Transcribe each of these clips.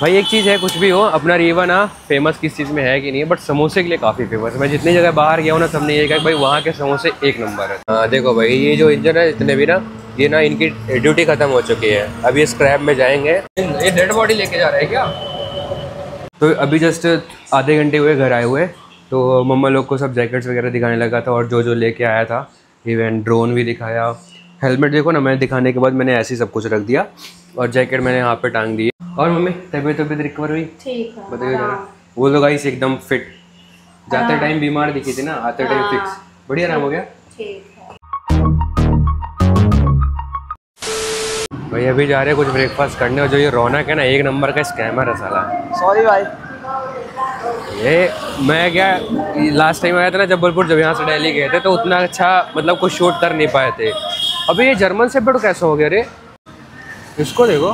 भाई एक चीज़ है, कुछ भी हो, अपना रीवा ना फेमस किस चीज़ में है कि नहीं है, बट समोसे के लिए काफ़ी फेमस है। मैं जितनी जगह बाहर गया हूँ ना, सबने ये कहा कि भाई वहाँ के समोसे एक नंबर है। हाँ देखो भाई, ये जो इंजन है जितने भी ना, ये ना इनकी ड्यूटी खत्म हो चुकी है। अभी स्क्रैप में जाएंगे। ये डेड बॉडी लेके जा रहे हैं क्या? तो अभी जस्ट आधे घंटे हुए घर आए हुए, तो मम्मा लोग को सब जैकेट्स वगैरह दिखाने लगा था और जो जो लेके आया था। इवन ड्रोन भी दिखाया। हेलमेट देखो ना, मैंने दिखाने के बाद मैंने ऐसे ही सब कुछ रख दिया और जैकेट मैंने यहाँ पे टांग दी। और मम्मी तबीयत रिकवर हुई? ठीक है, बताइए जरा। वो लोग गाइस एकदम फिट, जाते टाइम बीमार दिखी थी ना, आते टाइम फिक्स। बढ़िया आराम हो गया। ठीक है भाई अभी जा रहे हैं कुछ ब्रेकफास्ट करने, और जो ये रौनक है ना, एक नंबर का स्कैमर है साला। सॉरी भाई। ये मैं क्या, लास्ट टाइम आया था ना जबलपुर, जब यहाँ से दिल्ली गए थे, तो उतना अच्छा मतलब कुछ शूट कर नहीं पाए थे। अभी ये जर्मन शेफर्ड कैसा हो गया रे? इसको देखो,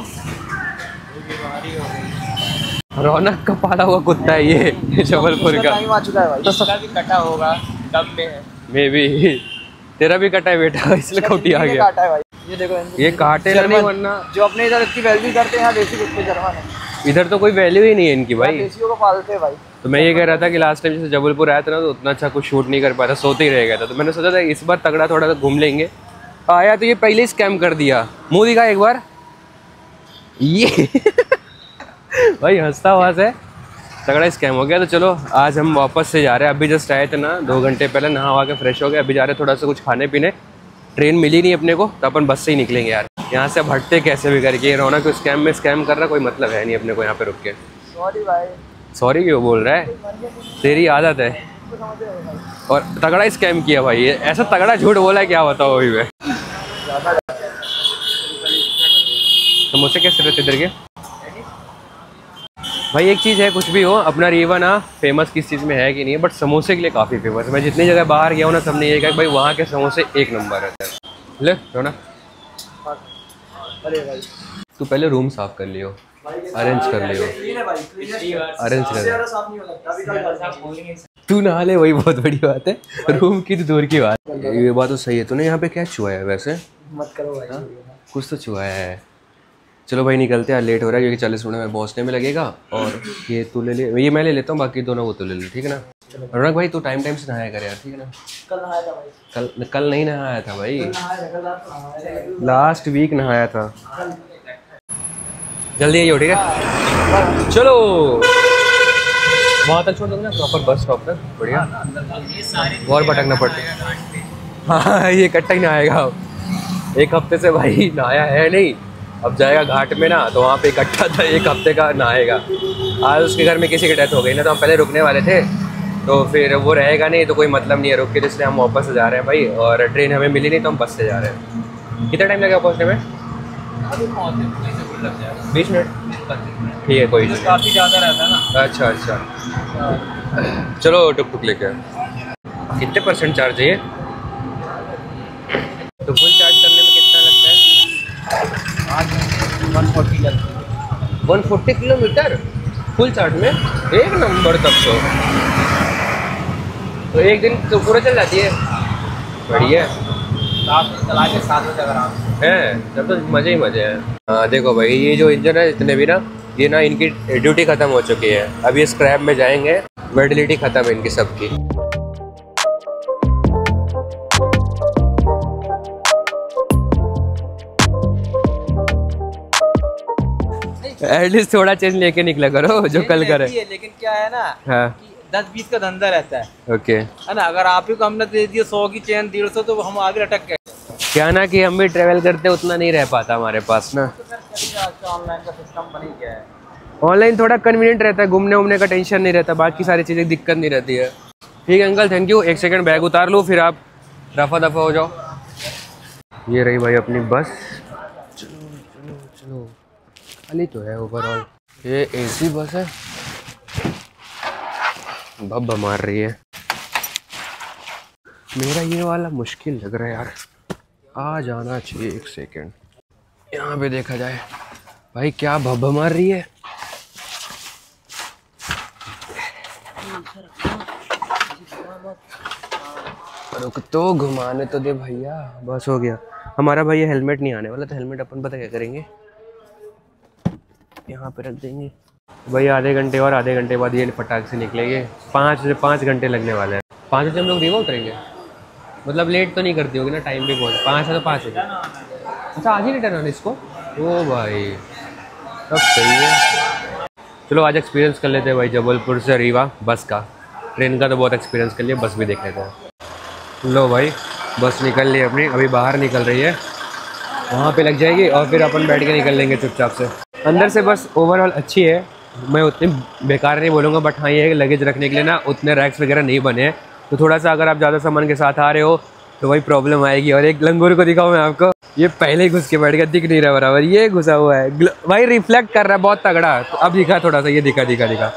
रौनक का पाला हुआ कुत्ता है ये जबलपुर का। टाइम आ चुका है भाई। तो सबका भी कटा होगा, दम में है। मे बी तेरा भी कटा है बेटा, इसलिए कौटी आ गया। काटा है भाई। ये देखो, ये काटे नहीं, वरना जो अपने इधर इतनी वैल्यू करते हैं, यहाँ देसी कुत्ते जर्मन है। इधर तो कोई वैल्यू ही नहीं है इनकी भाई। देसियों को पालते हैं भाई। तो मैं ये कह रहा था कि लास्ट टाइम जैसे जबलपुर आया था ना, तो उतना अच्छा कुछ शूट नहीं कर पाया था, सोते ही रह गया था। तो मैंने सोचा था इस बार तगड़ा थोड़ा सा घूम लेंगे। आया तो ये पहले ही स्कैम कर दिया। मुंह दिखा एक बार ये भाई हंसता हुआ से तगड़ा स्कैम हो गया। तो चलो आज हम वापस से जा रहे हैं। अभी जस्ट आए थे ना 2 घंटे पहले, नहा के फ्रेश हो गए। अभी जा रहे हैं थोड़ा सा कुछ खाने पीने। ट्रेन मिली नहीं अपने को, तो अपन बस से ही निकलेंगे यार। यहाँ से हटते कैसे भी करके, रौनक को स्कैम में स्कैम कर रहा, कोई मतलब है नहीं अपने को यहाँ पे रुक के। सॉरी भाई। सॉरी क्यों बोल रहा है? तेरी आदत है। और तगड़ा स्कैम किया भाई, ये ऐसा तगड़ा झूठ बोला है, क्या बताओ अभी मैं। समोसे कैसे रहते इधर के? भाई एक चीज़ है, कुछ भी हो, अपना रीवा ना फेमस किस चीज़ में है कि नहीं है, बट समोसे के लिए काफ़ी फेमस है। मैं जितनी जगह बाहर गया हूँ ना, सबने ये कहा कि भाई वहाँ के समोसे एक नंबर रहते हैं। ले रोना, अरे भाई तू पहले रूम साफ कर लियो, अरेंज कर लियो, अरेंज कर। तू नहा ले, वही बहुत बड़ी बात है। रूम की तो दूर की बात। ये बात तो सही है। तूने यहाँ पे क्या छुआ है वैसे? मत करो भाई। कुछ तो छुआ है। चलो भाई निकलते हैं, लेट हो रहा है, क्योंकि 40 मिनट में पहुँचने में लगेगा। और ये तू ले ले, ये मैं ले लेता हूँ, बाकी दोनों वो तो ले ले, ठीक है ना? रौनक भाई तू टाइम से नहाया कर यार, ठीक है ना? कल नहाया था भाई। कल नहीं नहाया था भाई, लास्ट वीक नहाया था। जल्दी आइए, ठीक है? चलो वहाँ तक छोड़ दूँगा, प्रॉपर बस स्टॉप तक। बढ़िया। और भटकना पड़ता है। हाँ ये इकट्ठा ही नहाएगा। एक हफ्ते से भाई नहाया है नहीं, अब जाएगा घाट में ना, तो वहाँ पे इकट्ठा था, 1 हफ्ते का नहाएगा। आज उसके घर में किसी की डेथ हो गई ना, तो हम पहले रुकने वाले थे, तो फिर वो रहेगा नहीं, तो कोई मतलब नहीं है रुक के, इसलिए हम वापस से जा रहे हैं भाई। और ट्रेन हमें मिली नहीं, तो हम बस से जा रहे हैं। कितना टाइम लगेगा पहुँचने में? 20 मिनट। ठीक है, कोई नहीं, काफ़ी ज़्यादा रहता है ना। अच्छा अच्छा, चलो टुक टुक लेके। कितने % चार्ज है ये? तो फुल चार्ज करने में कितना लगता है? 140 लगती है। 140 किलोमीटर फुल चार्ज में? एक नंबर। तब तो एक दिन तो पूरा चल जाती है। बढ़िया चला के 7 बजे अगर आप है, तब तो मज़े ही मज़े हैं। हाँ देखो भाई, ये जो इंजन है जितने भी ना, ये ना इनकी ड्यूटी ख़त्म हो चुकी है। अभी स्क्रैप में जाएंगे, वैलिडिटी ख़त्म है इनकी सबकी। एटलीस्ट थोड़ा चेंज लेके निकला करो, जो कल करे। लेकिन क्या है ना, हाँ 10-20 का धंधा रहता है, ओके है ना? अगर आप ही को हमने दे दिया 100 की चेन 150, तो हम आगे लटक गए। क्या ना कि हम भी ट्रेवल करते, उतना नहीं रह पाता हमारे पास ना। ऑनलाइन का सिस्टम बन गया है। ऑनलाइन थोड़ा कन्वीनियंट रहता है, घूमने उमने का टेंशन नहीं रहता, बाकी सारी चीज़ें दिक्कत नहीं रहती है। ठीक है uncle, thank you. 1 second bag उतार लो, फिर आप रफा दफा हो जाओ। ये रही भाई अपनी बस। चलो चलो चलो, खाली तो है ओवरऑल। ये AC बस है, भब्बा मार रही है। मेरा ये वाला मुश्किल लग रहा है यार, आ जाना चाहिए। 1 सेकंड यहाँ पे देखा जाए। भाई क्या भब्बा मार रही है। रुक तो, घुमाने तो दे भैया, बस हो गया। हमारा भाई हेलमेट नहीं आने वाला, तो हेलमेट अपन पता क्या करेंगे, यहाँ पे रख देंगे। भाई आधे घंटे और आधे घंटे बाद ये फटाक से निकलेंगे। 5 घंटे लगने वाले हैं। 5 बजे हम लोग रीवा उतरेंगे, मतलब लेट तो नहीं करती होगी ना, टाइम पे पहुँच। 5 है तो 5 बजे। अच्छा आज ही रिटर्न आना इसको। ओ भाई अब सही है। चलो आज एक्सपीरियंस कर लेते हैं भाई जबलपुर से रीवा बस का। ट्रेन का तो बहुत एक्सपीरियंस कर लिया, बस भी देख लेते हैं। लो भाई बस निकल ली अपनी, अभी बाहर निकल रही है, वहाँ पे लग जाएगी और फिर अपन बैठ के निकल लेंगे चुपचाप से। अंदर से बस ओवरऑल अच्छी है, मैं उतनी बेकार नहीं बोलूँगा, बट हाँ ये है कि लगेज रखने के लिए ना उतने रैक्स वगैरह नहीं बने हैं, तो थोड़ा सा अगर आप ज़्यादा सामान के साथ आ रहे हो तो वही प्रॉब्लम आएगी। और एक लंगूर को दिखाऊँ मैं आपको, ये पहले ही घुस के बैठ गया, दिख नहीं रहा बराबर, ये घुसा हुआ है भाई, रिफ्लेक्ट कर रहा है बहुत तगड़ा। तो अब दिखा थोड़ा सा, ये दिखा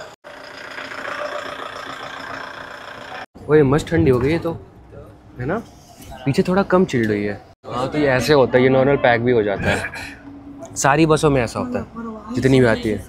वही मस्त ठंडी हो गई है तो, है ना, पीछे थोड़ा कम चिल्ड हुई है। हाँ तो ये ऐसे होता है, ये नॉर्मल पैक भी हो जाता है, सारी बसों में ऐसा होता है जितनी भी आती है।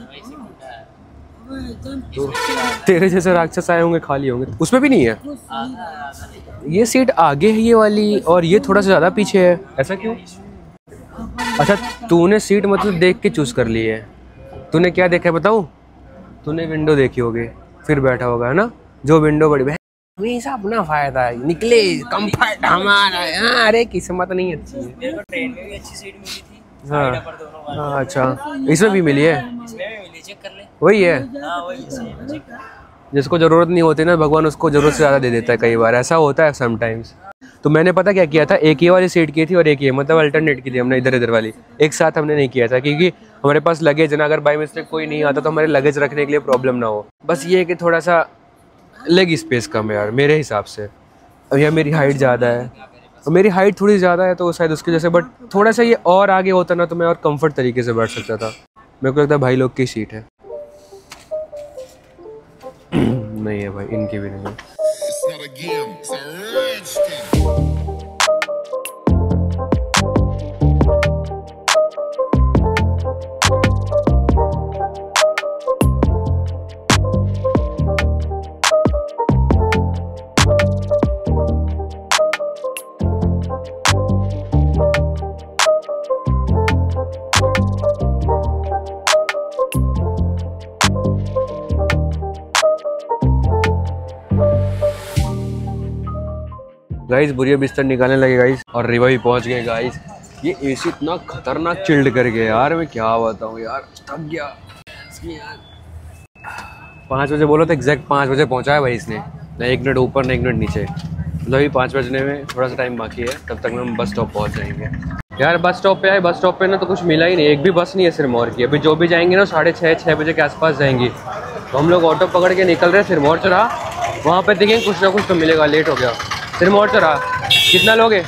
तो तेरे जैसे राक्षस आए होंगे, खाली होंगे, उसमें भी नहीं है। ये सीट आगे है ये वाली, और ये थोड़ा सा ज़्यादा पीछे है, ऐसा क्यों? अच्छा तूने सीट मतलब देख के चूज़ कर ली है। तूने क्या देखा है बताऊँ? तूने विंडो देखी होगी फिर बैठा होगा, है ना, जो विंडो बड़ी हमेशा अपना फायदा है, निकले कंफर्ट हमारा। हाँ अरे किस्मत नहीं अच्छी है। मेरे को ट्रेन में भी अच्छी सीट मिली थी। हाँ पर दोनों हाँ अच्छा, इसमें भी मिली है? इसमें भी मिली, चेक कर ले। वही है, हाँ वही है, चेक कर। जिसको ज़रूरत नहीं होती ना भगवान उसको ज़रूरत से ज़्यादा दे देता है, कई बार ऐसा होता है समटाइम्स। तो मैंने पता क्या किया था, एक ये वाली सीट की थी और एक ये, मतलब अल्टरनेट की थी हमने, इधर इधर वाली एक साथ हमने नहीं किया था, क्योंकि हमारे पास लगेज ना, अगर बाई मिस्टेक कोई नहीं आता तो हमारे लगेज रखने के लिए प्रॉब्लम ना हो। बस ये है कि थोड़ा सा लेग स्पेस कम है यार मेरे हिसाब से। अब यार मेरी हाइट ज़्यादा है, और मेरी हाइट थोड़ी ज़्यादा है तो शायद उसकी वजह से, बट थोड़ा सा ये और आगे होता ना तो मैं और कंफर्ट तरीके से बैठ सकता था। मेरे को लगता है भाई लोग की सीट है। नहीं है भाई, इनकी भी नहीं है। गाइस बुरिया बिस्तर निकालने लगे गाइस, और रीवा भी पहुंच गए गाइस। ये एसी इतना खतरनाक चिल्ड कर गया यार, मैं क्या बताऊं यार, थक गया यार। 5 बजे बोलो तो एग्जैक्ट 5 बजे पहुंचा है भाई इसने, ना 1 मिनट ऊपर ना 1 मिनट नीचे। मतलब अभी 5 बजने में थोड़ा सा टाइम बाकी है, तब तक हम बस स्टॉप पहुंच जाएंगे यार। बस स्टॉप पे आए, बस स्टॉप पे ना तो कुछ मिला ही नहीं, एक भी बस नहीं है सिरमौर की। अभी जो भी जाएंगे ना 6:30-6 बजे के आसपास जाएंगी, तो हम लोग ऑटो पकड़ के निकल रहे हैं सिरमौर चौराहा। वहाँ पर देखेंगे कुछ ना कुछ तो मिलेगा, लेट हो गया। सिरमौर चौराहा कितना लोगे?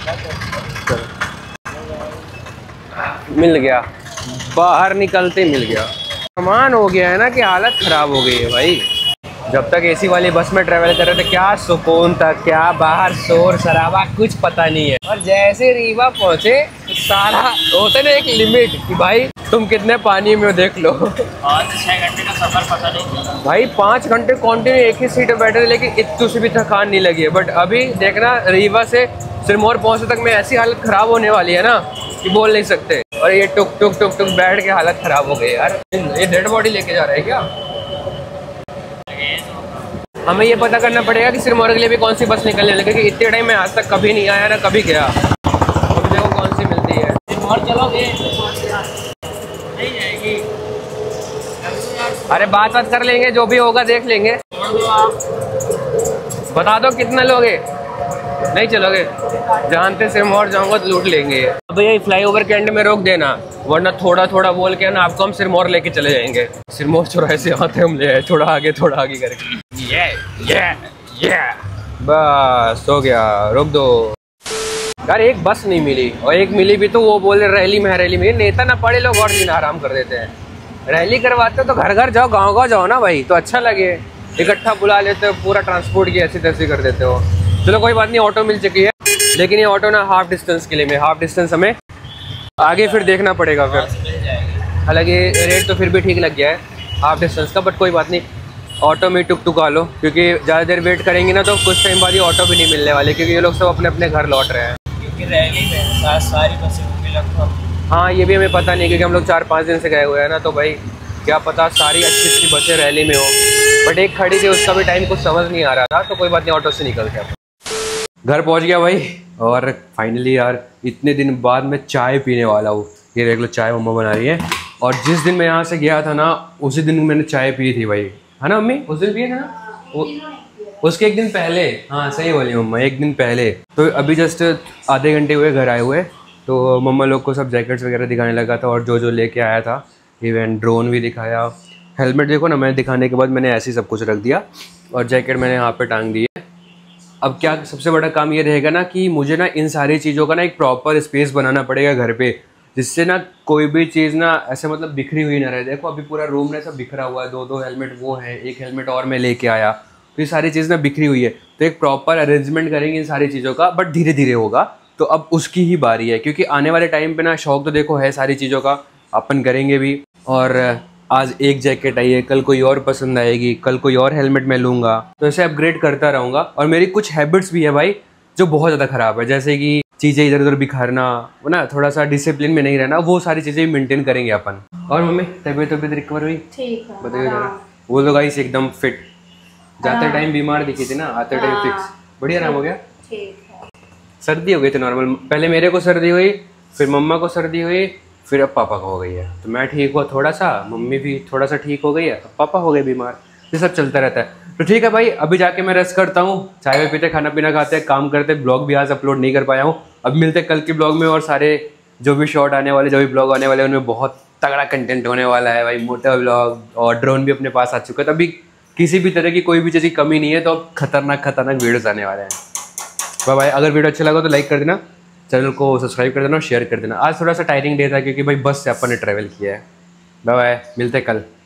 मिल गया, बाहर निकलते मिल गया। सामान हो गया है ना कि हालत ख़राब हो गई है भाई। जब तक एसी वाली बस में ट्रैवल कर रहे थे क्या सुकून था, क्या बाहर शोर शराबा कुछ पता नहीं है। और जैसे रीवा पहुँचे सारा होता है ना एक लिमिट कि भाई तुम कितने पानी में हो देख लो। 5-6 घंटे का सफर पता नहीं चला भाई, 5 घंटे कंटिन्यू एक ही सीट पे बैठे थे, लेकिन इतनी सी भी थकान नहीं लगी है। बट अभी देखना रीवा से सिरमौर पहुँचने तक में ऐसी हालत ख़राब होने वाली है ना कि बोल नहीं सकते। और ये टुक टुक टुक टुक बैठ के हालत ख़राब हो गई यार। ये डेड बॉडी लेके जा रहे हैं क्या? हमें ये पता करना पड़ेगा कि सिरमौर के लिए भी कौन सी बस निकलने लगी, क्योंकि इतने टाइम में आज तक कभी नहीं आया ना कभी गया। अब देखो कौन सी मिलती है। और चलोगे नहीं जाएगी। अरे बात कर लेंगे, जो भी होगा देख लेंगे। बता दो कितने लोगे? नहीं चलोगे? जानते सिरमौर जाऊंगा तो लूट लेंगे। अब यही फ्लाईओवर के एंड में रोक देना, वरना थोड़ा थोड़ा बोल के ना आपको हम सिरमौर लेके चले जाएंगे। सिरमौर चौराहे से आते हम ले आए, थोड़ा आगे करके। ये बस हो गया, रोक दो यार। एक बस नहीं मिली, और एक मिली भी तो वो बोले रैली में नेता ना पड़े लोग और दिन आराम कर देते हैं। रैली करवाते तो घर घर जाओ, गाँव जाओ ना भाई, तो अच्छा लगे। इकट्ठा बुला लेते हो, पूरा ट्रांसपोर्ट की ऐसी तैसी कर देते हो। चलो कोई बात नहीं, ऑटो मिल चुकी है, लेकिन ये ऑटो ना हाफ डिस्टेंस के लिए में, हाफ डिस्टेंस हमें आगे फिर देखना पड़ेगा फिर। हालांकि रेट तो फिर भी ठीक लग गया है हाफ डिस्टेंस का, बट कोई बात नहीं। ऑटो में टुक आ लो, क्योंकि ज़्यादा देर वेट करेंगे ना तो कुछ टाइम बाद ये ऑटो भी नहीं मिलने वाले, क्योंकि ये लोग सब अपने अपने घर लौट रहे हैं। क्योंकि रैली में सारी बसें लगभग। हाँ ये भी हमें पता नहीं, क्योंकि हम लोग 4-5 दिन से गए हुए हैं ना, तो भाई क्या पता सारी अच्छी अच्छी बसें रैली में हो, बट एक खड़ी थी उसका भी टाइम कुछ समझ नहीं आ रहा था, तो कोई बात नहीं, ऑटो से निकल गया। घर पहुंच गया भाई, और फाइनली यार इतने दिन बाद मैं चाय पीने वाला हूँ। ये देख लो चाय मम्मा बना रही है, और जिस दिन मैं यहाँ से गया था ना उसी दिन मैंने चाय पी थी भाई, है ना मम्मी? उस दिन पिए थे ना? उसके एक दिन पहले, हाँ सही बोली मम्मा, एक दिन पहले। तो अभी जस्ट आधे घंटे हुए घर आए हुए, तो मम्मा लोग को सब जैकेट्स वगैरह दिखाने लगा था, और जो जो लेके आया था, इवन ड्रोन भी दिखाया। हेलमेट देखो ना, मैंने दिखाने के बाद मैंने ऐसे ही सब कुछ रख दिया, और जैकेट मैंने यहाँ पे टांग दी है। अब क्या सबसे बड़ा काम ये रहेगा ना कि मुझे ना इन सारी चीज़ों का ना एक प्रॉपर स्पेस बनाना पड़ेगा घर पे, जिससे ना कोई भी चीज़ ना ऐसे मतलब बिखरी हुई ना रहे। देखो अभी पूरा रूम ना सब बिखरा हुआ है, दो दो हेलमेट वो है, एक हेलमेट और मैं लेके आया, तो ये सारी चीज़ ना बिखरी हुई है। तो एक प्रॉपर अरेंजमेंट करेंगे इन सारी चीज़ों का, बट धीरे धीरे होगा। तो अब उसकी ही बारी है, क्योंकि आने वाले टाइम पे ना शौक तो देखो है सारी चीज़ों का, अपन करेंगे भी। और आज एक जैकेट आई है, कल कोई और पसंद आएगी, कल कोई और हेलमेट मैं लूँगा, तो ऐसे अपग्रेड करता रहूँगा। और मेरी कुछ हैबिट्स भी है भाई जो बहुत ज़्यादा ख़राब है, जैसे कि चीज़ें इधर उधर बिखारना, ना थोड़ा सा डिसिप्लिन में नहीं रहना, वो सारी चीज़ें मेंटेन करेंगे अपन। और मम्मी तबीयत रिकवर हुई? ठीक है, बताइए जरा। वो लोग गाइस एकदम फिट, जाते टाइम बीमार दिखी थी ना, आते टाइम फिक्स, बढ़िया आराम हो गया। ठीक है। सर्दी हो गई थी नॉर्मल, पहले मेरे को सर्दी हुई, फिर मम्मा को सर्दी हुई, फिर अब पापा को हो गई है। तो मैं ठीक हुआ थोड़ा सा, मम्मी भी थोड़ा सा ठीक हो गई है, अब पापा हो गए बीमार। ये सब चलता रहता है। तो ठीक है भाई, अभी जाके मैं रेस्ट करता हूँ, चाय वाय पीते, खाना पीना खाते, काम करते। ब्लॉग भी आज अपलोड नहीं कर पाया हूँ, अब मिलते कल के ब्लॉग में। और सारे जो भी शॉर्ट आने वाले, जो भी ब्लॉग आने वाले, उनमें बहुत तगड़ा कंटेंट होने वाला है भाई, मोटा ब्लॉग, और ड्रोन भी अपने पास आ चुका है। तो अभी किसी भी तरह की कोई भी चीज़ की कमी नहीं है, तो अब खतरनाक वीडियोस आने वाले हैं। Bye bye. अगर वीडियो अच्छा लगा तो लाइक कर देना, चैनल को सब्सक्राइब कर देना और शेयर कर देना। आज थोड़ा सा टायरिंग डे था, क्योंकि भाई बस से अपन ने ट्रैवल किया है। बाय बाय, मिलते कल।